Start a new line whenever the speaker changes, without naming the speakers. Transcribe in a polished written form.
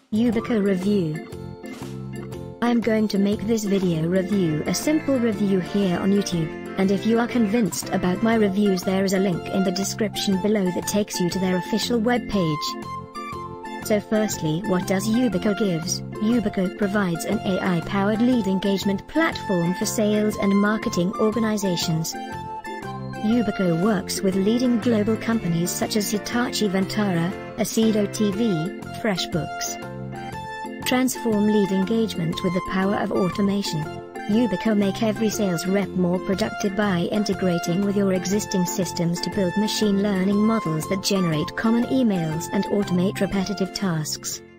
Ubico review. I am going to make this video review a simple review here on YouTube, and if you are convinced about my reviews, there is a link in the description below that takes you to their official web page. So firstly, what does Ubico gives? Ubico provides an AI-powered lead engagement platform for sales and marketing organizations. Ubico works with leading global companies such as Hitachi Vantara, Acedo TV, FreshBooks. Transform lead engagement with the power of automation. Ubico make every sales rep more productive by integrating with your existing systems to build machine learning models that generate common emails and automate repetitive tasks.